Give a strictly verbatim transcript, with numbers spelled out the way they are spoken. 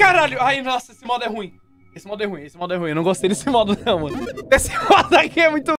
caralho! Ai, nossa, esse modo é ruim. Esse modo é ruim, esse modo é ruim. Eu não gostei desse modo, não, mano. Esse modo aqui é muito